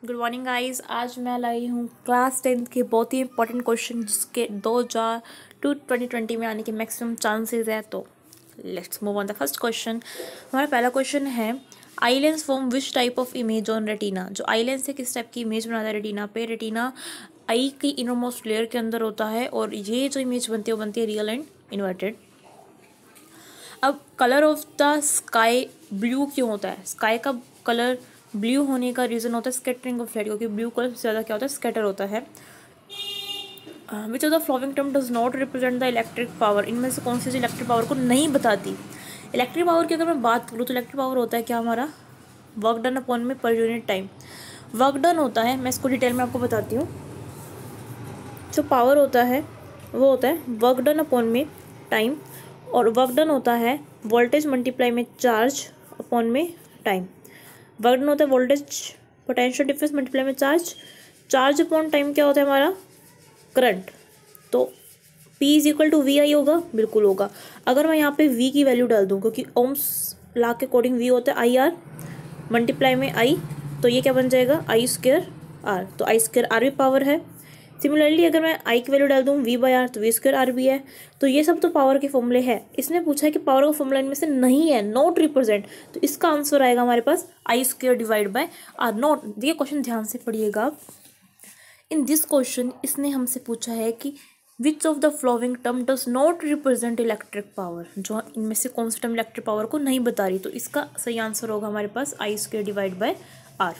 Good morning guys. आज मैं लाई हूँ क्लास 10th के बहुत ही इंपॉर्टेंट क्वेश्चन जिसके 2020 में आने के मैक्सिमम चांसेस है। तो let's move on the first question. हमारा पहला क्वेश्चन है eye lens form which type of image on retina. जो आई लेंस है किस टाइप की इमेज बनाता है रेटिना पे। रेटिना आई की इनरमोस्ट लेयर के अंदर होता है और ये जो इमेज बनती है वो बनती है रियल एंड इन्वर्टेड। अब colour of the sky blue क्यों होता है। स्काई का कलर ब्लू होने का रीज़न होता है स्कैटरिंग ऑफ लाइट, क्योंकि ब्लू कलर सबसे ज़्यादा क्या होता है स्कैटर होता है। Which of the following term does not represent the electric power. इनमें से कौन सी चीज़ इलेक्ट्रिक पावर को नहीं बताती। इलेक्ट्रिक पावर की अगर मैं बात करूँ तो इलेक्ट्रिक पावर होता है क्या हमारा वर्क डन अपॉन में per unit time. Work done होता है, मैं इसको डिटेल में आपको बताती हूँ। जो पावर होता है वो होता है वर्क डन अपॉन में टाइम, और वर्क डन होता है वोल्टेज मल्टीप्लाई में चार्ज अपॉन में टाइम। वर्क डन होता है वोल्टेज पोटेंशियल डिफरेंस मल्टीप्लाई में चार्ज। चार्ज अपॉन टाइम क्या होता है हमारा करंट। तो P is equal to V I होगा, बिल्कुल होगा। अगर मैं यहाँ पे V की वैल्यू डाल दूँ, क्योंकि ओम्स लॉ के अकॉर्डिंग V होता है आई आर मल्टीप्लाई में I, तो ये क्या बन जाएगा आई स्क्वायर आर। तो आई स्क्वायर आर भी पावर है। सिमिलरली अगर मैं आई की वैल्यू डाल दूँ V बाई आर तो वी स्क्वायर आर भी है। तो ये सब तो पावर के फॉर्मूले हैं। इसने पूछा है कि पावर का फॉर्मूला इनमें से नहीं है, नॉट रिप्रेजेंट, तो इसका आंसर आएगा हमारे पास I square divide by R not. देखिए क्वेश्चन ध्यान से पढ़िएगा। इन दिस क्वेश्चन इसने हमसे पूछा है कि which of the following term does not represent electric power. जो इनमें से कौन सी टर्म इलेक्ट्रिक पावर को नहीं बता रही, तो इसका सही आंसर होगा हमारे पास I square divide by R.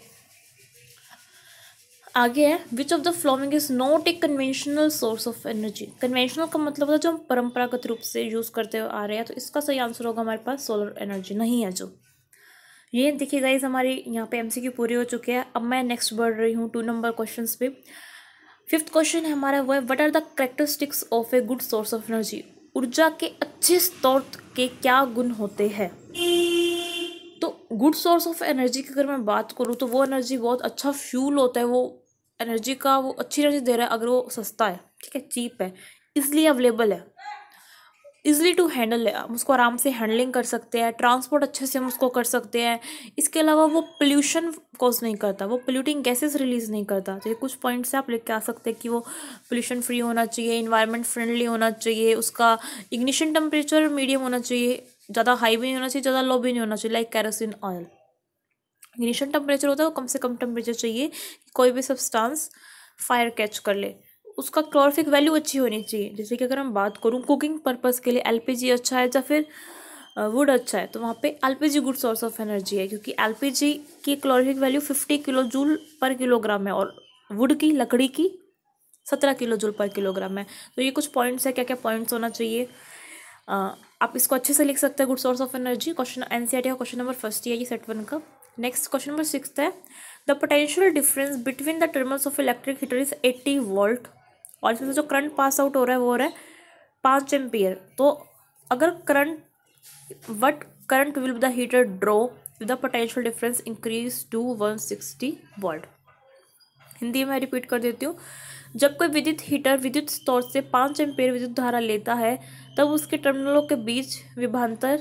आगे है which of the following is not a conventional source of energy. Conventional का मतलब होता है जो हम परंपरागत रूप से यूज करते आ रहे हैं, तो इसका सही आंसर होगा हमारे पास सोलर एनर्जी नहीं है। जो ये देखिए गाइस हमारे यहाँ पे एमसीक्यू पूरे हो चुके हैं। अब मैं नेक्स्ट बढ़ रही हूँ 2 नंबर क्वेश्चन पे। फिफ्थ क्वेश्चन है हमारा वो है what are the characteristics of a good source of energy. ऊर्जा के अच्छे स्रोत के क्या गुण होते हैं। तो गुड सोर्स ऑफ एनर्जी की अगर मैं बात करूँ तो वो एनर्जी बहुत अच्छा फ्यूल होता है। वो एनर्जी का वो अच्छी एनर्जी दे रहा है अगर वो सस्ता है, ठीक है, चीप है, इसलिए अवेलेबल है, इजली टू हैंडल है, हम उसको आराम से हैंडलिंग कर सकते हैं, ट्रांसपोर्ट अच्छे से हम उसको कर सकते हैं। इसके अलावा वो पोल्यूशन कॉज नहीं करता, वो पोल्यूटिंग गैसेस रिलीज नहीं करता। तो ये कुछ पॉइंट्स से आप लेके आ सकते हैं कि वो पोल्यूशन फ्री होना चाहिए, इन्वायरमेंट फ्रेंडली होना चाहिए, उसका इग्निशन टेम्परेचर मीडियम होना चाहिए, ज़्यादा हाई भी नहीं होना चाहिए, ज़्यादा लो भी नहीं होना चाहिए, like kerosene oil. Ignition temperature होता है वो कम से कम टेम्परेचर चाहिए कि कोई भी सब्सटेंस फायर कैच कर ले। उसका क्लोरिफिक वैल्यू अच्छी होनी चाहिए। जैसे कि अगर हम बात करूँ कुकिंग पर्पस के लिए एलपीजी अच्छा है या फिर वुड अच्छा है, तो वहाँ पे LPG good source of energy है, क्योंकि एलपीजी की क्लोरिफिक वैल्यू 50 किलो जूल पर किलोग्राम है और वुड की लकड़ी की 17 किलो जूल पर किलोग्राम है। तो ये कुछ पॉइंट्स है, क्या क्या पॉइंट्स होना चाहिए। आप इसको अच्छे से लिख सकते हैं good source of energy. Question NCERT का क्वेश्चन नंबर फर्स्ट है ये सेट 1 का। नेक्स्ट क्वेश्चन नंबर 6 है the potential difference between the terminals of electric heater is 80 volt, और इसमें से जो करंट पास आउट हो रहा है वो हो रहा है 5 एम्पियर। तो अगर current will the heater draw with the potential difference increase to 160 volt. Hindi में रिपीट कर देती हूँ। जब कोई विद्युत हीटर विद्युत स्रोत से 5 एम्पीयर विद्युत धारा लेता है तब उसके टर्मिनलों के बीच विभवांतर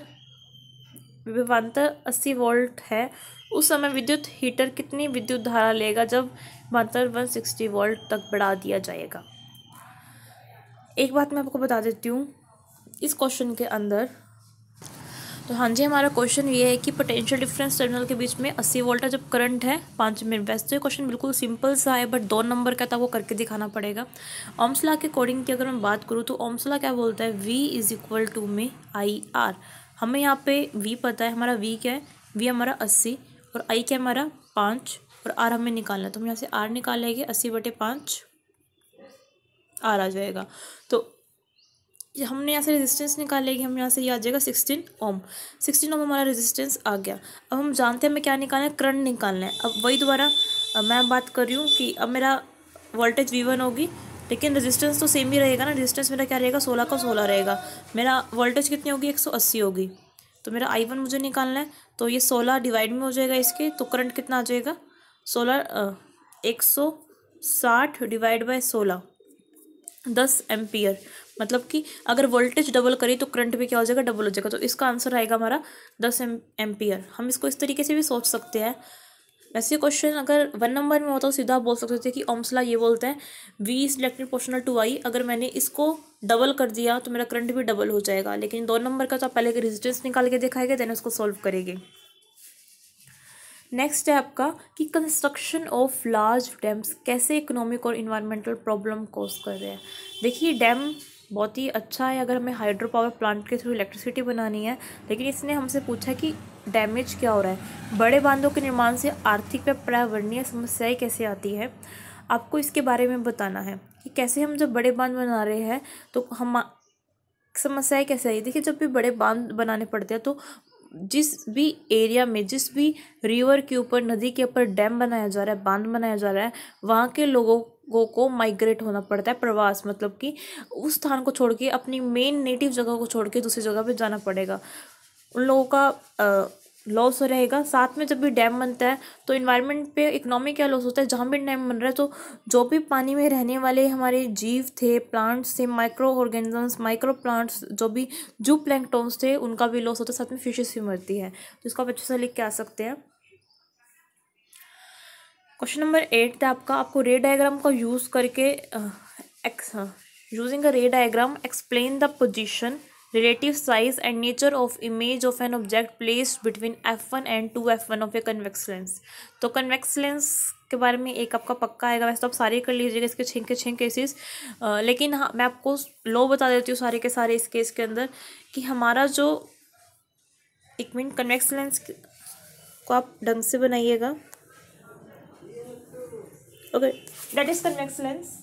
80 वोल्ट है। उस समय विद्युत हीटर कितनी विद्युत धारा लेगा जब विभवांतर 160 वोल्ट तक बढ़ा दिया जाएगा। एक बात मैं आपको बता देती हूँ इस क्वेश्चन के अंदर। तो हाँ जी, हमारा क्वेश्चन ये है कि पोटेंशियल डिफरेंस टर्मिनल के बीच में 80 वोल्ट है जब करंट है 5 एम्पीयर। वैसे तो ये क्वेश्चन बिल्कुल सिंपल सा है, बट 2 नंबर का था वो करके दिखाना पड़ेगा। ओम्स लॉ के अकॉर्डिंग की अगर मैं बात करूँ तो ओम्स लॉ क्या बोलता है V इज इक्वल टू में आई आर। हमें यहाँ पे V पता है, हमारा V क्या है, V हमारा 80 और I क्या हमारा 5 और R हमें निकालना है। तो हम यहाँ से R निकालेंगे, 80/5 R आ जाएगा। तो हमने यहाँ से रेजिस्टेंस निकालेंगे, हम यहाँ से ये आ जाएगा 16 ओम। 16 ओम हमारा रेजिस्टेंस आ गया। अब हम जानते हैं हमें क्या निकालना है, करंट निकालना है। अब वही दोबारा मैं बात कर रही हूँ कि अब मेरा वोल्टेज V1 होगी, लेकिन रेजिस्टेंस तो सेम ही रहेगा ना। रेजिस्टेंस मेरा क्या रहेगा 16 का 16 रहेगा। मेरा वोल्टेज कितनी होगी 180 होगी। तो मेरा I1 मुझे निकालना है, तो ये 16 डिवाइड में हो जाएगा इसके, तो करंट कितना आ जाएगा 160 डिवाइड बाय 16 10 एम्पियर। मतलब कि अगर वोल्टेज डबल करी तो करंट भी क्या हो जाएगा डबल हो जाएगा। तो इसका आंसर आएगा हमारा 10 एम्पियर। हम इसको इस तरीके से भी सोच सकते हैं वैसे क्वेश्चन अगर 1 नंबर में होता तो सीधा आप बोल सकते थे कि ओम्स लॉ ये बोलते हैं V is directly proportional to I, अगर मैंने इसको डबल कर दिया तो मेरा करंट भी डबल हो जाएगा। लेकिन 2 नंबर का तो आप पहले के रेजिस्टेंस निकाल के दिखाएंगे, देन उसको सॉल्व करेंगे। नेक्स्ट है आपका कि कंस्ट्रक्शन ऑफ लार्ज डैम्स कैसे इकोनॉमिक और इन्वायरमेंटल प्रॉब्लम कॉज कर रहे हैं। देखिए डैम बहुत ही अच्छा है अगर हमें हाइड्रो पावर प्लांट के थ्रू इलेक्ट्रिसिटी बनानी है, लेकिन इसने हमसे पूछा कि डैमेज क्या हो रहा है, बड़े बांधों के निर्माण से आर्थिक व पर्यावरणीय समस्याएं कैसे आती है, आपको इसके बारे में बताना है कि कैसे हम जब बड़े बांध बना रहे हैं तो हम समस्याएं कैसे आई। देखिए जब भी बड़े बांध बनाने पड़ते हैं तो जिस भी एरिया में, जिस भी रिवर के ऊपर, नदी के ऊपर डैम बनाया जा रहा है, बांध बनाया जा रहा है, वहाँ के लोगों को माइग्रेट होना पड़ता है, प्रवास, मतलब कि उस स्थान को छोड़ के, अपनी मेन नेटिव जगह को छोड़ के दूसरी जगह पे जाना पड़ेगा। उन लोगों का लॉस रहेगा। साथ में जब भी डैम बनता है तो इन्वायरमेंट पे, इकोनॉमी क्या लॉस होता है, जहाँ भी डैम बन रहा है तो जो भी पानी में रहने वाले हमारे जीव थे, प्लांट्स थे, माइक्रो ऑर्गेनिजम्स, माइक्रो प्लांट्स, जो भी जू प्लैंक्टन्स थे, उनका भी लॉस होता है। साथ में फिशेस भी मरती है। तो इसको आप अच्छे से लिख के आ सकते हैं। क्वेश्चन नंबर 8 था आपका, आपको रे डायग्राम का यूज़ करके using a ray diagram explain the position, relative size and nature of image of an object placed between f1 and 2f1 of a convex lens। तो convex lens के बारे में एक आपका पक्का आएगा, वैसे तो आप सारे कर लीजिएगा इसके 6 के 6 केसेस, लेकिन हाँ मैं आपको लो बता देती हूँ सारे के सारे इस केस के अंदर कि हमारा जो, एक मिनट, कन्वेक्स लेंस को आप ढंग से बनाइएगा। Okay, that is convex lens.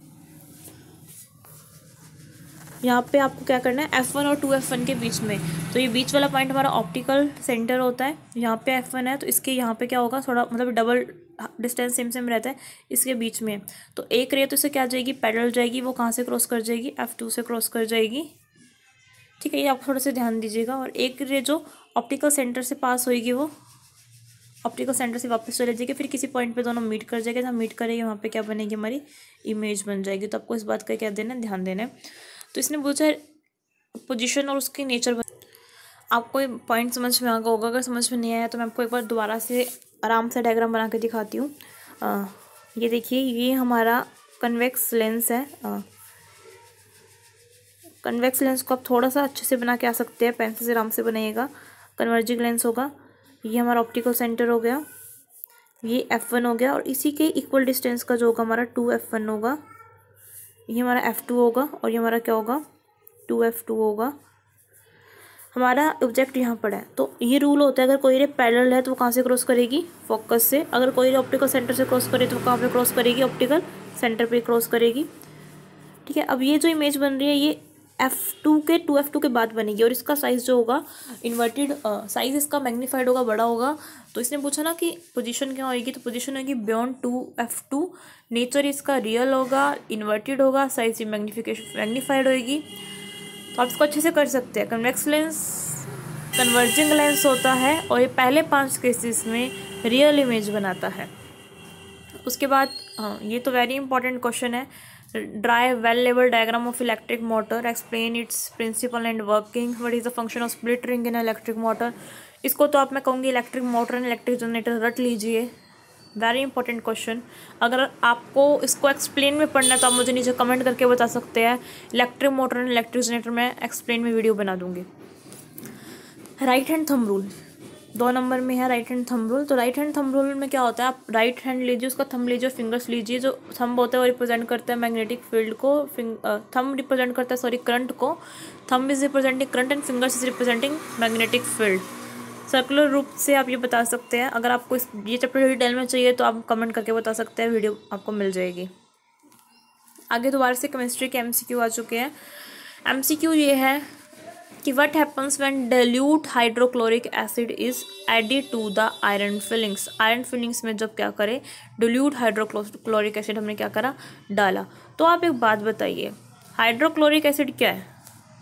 यहाँ पे आपको क्या करना है, F1 और 2F1 के बीच में, तो ये बीच वाला पॉइंट हमारा ऑप्टिकल सेंटर होता है। यहाँ पे F1 है तो इसके यहाँ पे क्या होगा, थोड़ा मतलब डबल डिस्टेंस सेम सेम रहता है इसके बीच में। तो एक रे तो इससे क्या जाएगी, पैरेलल जाएगी, वो कहाँ से क्रॉस कर जाएगी, F2 से क्रॉस कर जाएगी। ठीक है, ये आप थोड़ा सा ध्यान दीजिएगा। और एक रे जो ऑप्टिकल सेंटर से पास होएगी वो ऑप्टिकल सेंटर से वापस चले जाएगी, फिर किसी पॉइंट पे दोनों मीट कर जाएगा। जहाँ मीट करेगी वहाँ पे क्या बनेगी, हमारी इमेज बन जाएगी। तो आपको इस बात का क्या देना है, ध्यान देना है। तो इसने पूछा पोजीशन और उसकी नेचर। आपको ये पॉइंट समझ में आ गया होगा, अगर समझ में नहीं आया तो मैं आपको एक बार दोबारा से आराम से डायग्राम बना के दिखाती हूँ। ये देखिए, ये हमारा कन्वेक्स लेंस है। कन्वेक्स लेंस को आप थोड़ा सा अच्छे से बना के आ सकते हैं, पेंसिल से आराम से बनाइएगा। कन्वर्जिंग लेंस होगा, ये हमारा ऑप्टिकल सेंटर हो गया, ये F1 हो गया, और इसी के इक्वल डिस्टेंस का जो होगा हमारा 2F1 होगा, ये हमारा F2 होगा, और ये हमारा क्या होगा, 2F2 होगा। हमारा ऑब्जेक्ट यहाँ पर है, तो ये रूल होता है, अगर कोई रे पैरेलल है तो वो कहाँ से क्रॉस करेगी, फोकस से। अगर कोई रे ऑप्टिकल सेंटर से क्रॉस करे तो वो कहाँ पे क्रॉस करेगी, ऑप्टिकल सेंटर पे क्रॉस करेगी। ठीक है, अब ये जो इमेज बन रही है ये F2 के 2F2 के बाद बनेगी, और इसका साइज़ जो होगा इन्वर्टेड साइज़ इसका मैग्नीफाइड होगा, बड़ा होगा। तो इसने पूछा ना कि पोजीशन क्या होगी, तो पोजीशन होगी बियॉन्ड 2F2, नेचर इसका रियल होगा, इन्वर्टेड होगा, साइज मैग्नीफाइड होगी। तो आप इसको अच्छे से कर सकते हैं। कन्वेक्स लेंस कन्वर्जिंग लेंस होता है, और ये पहले 5 केसेस में रियल इमेज बनाता है। उसके बाद ये तो वेरी इंपॉर्टेंट क्वेश्चन है, ड्राई वेल लेवल diagram of electric motor, explain its principle and working, what is the function of split ring in electric motor. इसको तो आप, मैं कहूँगी, electric motor and electric generator रट लीजिए, वेरी इंपॉर्टेंट क्वेश्चन। अगर आपको इसको एक्सप्लेन में पढ़ना है तो आप मुझे नीचे कमेंट करके बता सकते हैं, electric motor and electric generator में एक्सप्लेन में वीडियो बना दूंगी। Right hand thumb rule 2 number में है, राइट हैंड थंब रूल। तो राइट हैंड थंब रूल में क्या होता है, आप राइट हैंड लीजिए, उसका थंब लीजिए, फिंगर्स लीजिए। जो थंब होता है वो रिप्रेजेंट करता है मैग्नेटिक फील्ड को, थंब रिप्रेजेंट करता है, सॉरी, करंट को। Thumb is representing current and fingers is representing magnetic field. Circular रूप से आप ये बता सकते हैं। अगर आपको ये चैप्टर डिटेल में चाहिए तो आप कमेंट करके बता सकते हैं, वीडियो आपको मिल जाएगी। आगे दोबारा से केमिस्ट्री के MCQ आ चुके हैं। MCQ ये है कि what happens when dilute hydrochloric acid is added to the iron filings. Iron filings में जब क्या करें, डाइल्यूट हाइड्रोक्लोरिक एसिड हमने क्या करा, डाला। तो आप एक बात बताइए, हाइड्रोक्लोरिक एसिड क्या है।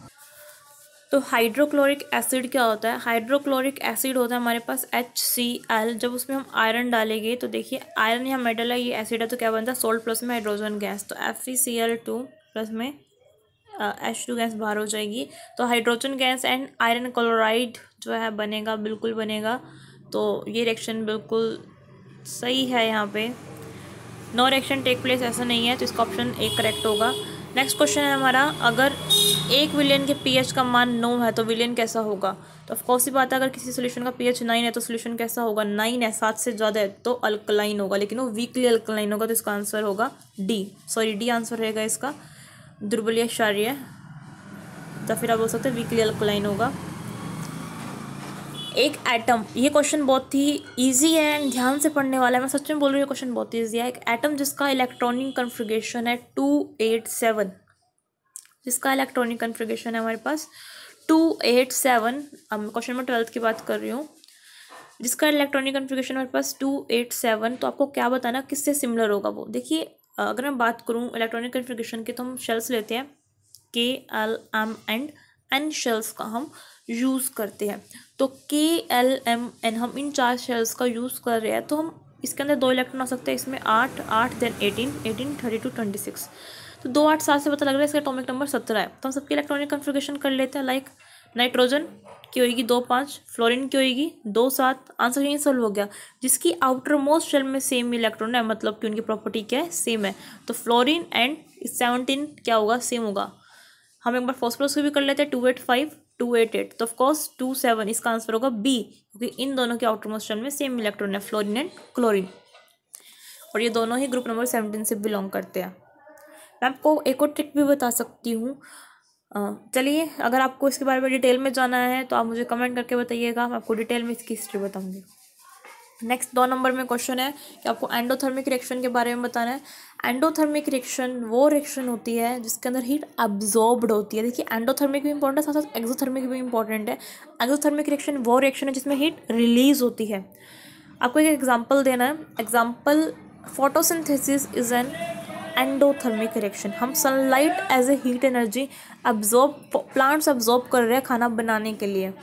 तो हाइड्रोक्लोरिक एसिड क्या होता है, हाइड्रोक्लोरिक एसिड होता है हमारे पास HCl। जब उसमें हम आयरन डालेंगे तो देखिए, आयरन यहाँ मेटल है, ये एसिड है, तो क्या बनता है, सोल्ट प्लस में हाइड्रोजन गैस, तो FeCl2 प्लस में H2 गैस बाहर हो जाएगी। तो hydrogen gas and iron chloride जो है बनेगा, बिल्कुल बनेगा। तो ये रिएक्शन बिल्कुल सही है यहाँ पे, नो रिएक्शन टेक प्लेस ऐसा नहीं है, तो इसका ऑप्शन ए करेक्ट होगा। नेक्स्ट क्वेश्चन है हमारा, अगर 1 विलियन के पीएच का मान 9 है तो विलियन कैसा होगा? तो ऑफकोर्स ही बात है, अगर किसी सोल्यूशन का पीएच 9 है तो सोल्यूशन कैसा होगा? 9 है, 7 से ज़्यादा है तो अल्कलाइन होगा, लेकिन वो वीकली अल्कलाइन होगा, तो इसका आंसर होगा डी, सॉरी डी आंसर रहेगा इसका, दुर्बलीय क्षारीय, या फिर आप बोल सकते हैं वीकली अल्कलाइन होगा। एक एटम, ये क्वेश्चन बहुत ही इजी है एंड ध्यान से पढ़ने वाला है, मैं सच में बोल रही हूँ, ये क्वेश्चन बहुत ईजी है। एक एटम जिसका इलेक्ट्रॉनिक कन्फिग्रेशन है 287, जिसका इलेक्ट्रॉनिक कन्फिग्रेशन है हमारे पास 287, अब क्वेश्चन में 12th की बात कर रही हूँ, जिसका इलेक्ट्रॉनिक कन्फिग्रेशन हमारे पास 287, तो आपको क्या बताना किससे सिमिलर होगा वो? देखिए, अगर मैं बात करूँ इलेक्ट्रॉनिक कन्फिग्रेशन की, तो हम शेल्स लेते हैं, K L M and N shells का हम यूज़ करते हैं। तो के एल एम एन, हम इन 4 शेल्स का यूज़ कर रहे हैं, तो हम इसके अंदर 2 इलेक्ट्रॉन आ सकते हैं, इसमें 8 8 देन 18 32 26, तो 2 8 7 से पता लग रहा है इसका एटॉमिक नंबर 17 है। तो हम सबकी इलेक्ट्रॉनिक कन्फिग्रेशन कर लेते हैं। लाइक नाइट्रोजन की होगी 2 5, फ्लोरीन की होगी 2 7, आंसर यही सॉल्व हो गया। जिसकी आउटर मोस्ट शेल में सेम इलेक्ट्रॉन है, मतलब कि उनकी प्रॉपर्टी क्या है? सेम है, तो फ्लोरीन एंड 17 क्या होगा? सेम होगा। हम एक बार फॉस्फोरस को भी कर लेते हैं, 285 288, तो ऑफकोर्स 27 इसका आंसर होगा बी, क्योंकि इन दोनों के आउटर मोस्ट शेल में सेम इलेक्ट्रॉन है, फ्लोरीन एंड क्लोरीन, और ये दोनों ही ग्रुप नंबर 17 से बिलोंग करते हैं। मैं आपको एक और ट्रिक भी बता सकती हूँ। चलिए, अगर आपको इसके बारे में डिटेल में जाना है तो आप मुझे कमेंट करके बताइएगा, मैं आपको डिटेल में इसकी हिस्ट्री बताऊंगी। नेक्स्ट 2 नंबर में क्वेश्चन है कि आपको एंडोथर्मिक रिएक्शन के बारे में बताना है। एंडोथर्मिक रिएक्शन वो रिएक्शन होती है जिसके अंदर हीट अब्जॉर्ब्ड होती है। देखिए, एंडोथर्मिक भी इंपॉर्टेंट है, साथ साथ एक्सोथर्मिक भी इंपॉर्टेंट है। एक्सोथर्मिक रिएक्शन वो रिएक्शन है जिसमें हीट रिलीज होती है। आपको एक एग्जाम्पल देना है। Example, photosynthesis is an endothermic reaction. हम sunlight as a heat energy absorb, plants absorb कर रहे हैं खाना बनाने के लिए।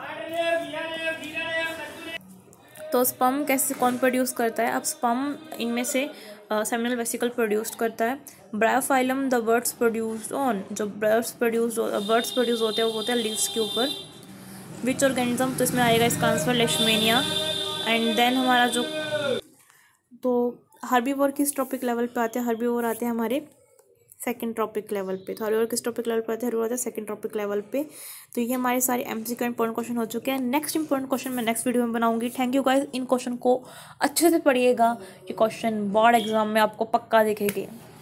तो स्पर्म कैसे, कौन प्रोड्यूस करता है? अब स्पर्म इनमें से सेमिनल वेसिकल प्रोड्यूस करता है। Bryophyllum the buds produce on, जो बर्ड्स प्रोड्यूस होते हैं वो होते हैं लीव्स के ऊपर। विच ऑर्गेनिज्म, तो इसमें आएगा इसका आंसर लेशमेनिया। एंड देन हमारा जो, तो हर्बीवोर किस टॉपिक लेवल पे आते हैं? हर्बीवोर आते हैं हमारे सेकंड टॉपिक लेवल पे। तो हर्बीवोर किस टॉपिक लेवल पे आते हैं? हर्बीवोर आते हैं सेकंड टॉपिक लेवल पे। तो ये हमारे सारे एमसीक्यू इंपॉर्टेंट क्वेश्चन हो चुके हैं। नेक्स्ट इंपॉर्टेंट क्वेश्चन मैं नेक्स्ट वीडियो में बनाऊंगी। थैंक यू गाइस, इन क्वेश्चन को अच्छे से पढ़िएगा, ये क्वेश्चन बोर्ड एग्जाम में आपको पक्का दिखेगी।